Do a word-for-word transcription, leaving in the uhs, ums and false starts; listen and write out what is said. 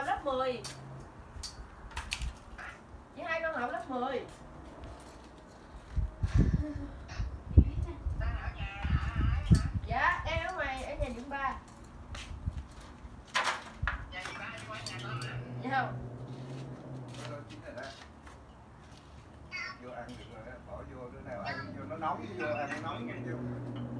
học lớp mười. Chị hai con học lớp mười. Dạ, đang ở ngoài, ở nhà Dượng Ba. Dạ không? Vô ăn được rồi đó, bỏ vô đứa nào ăn vô nó nóng vô ăn nó nóng vô.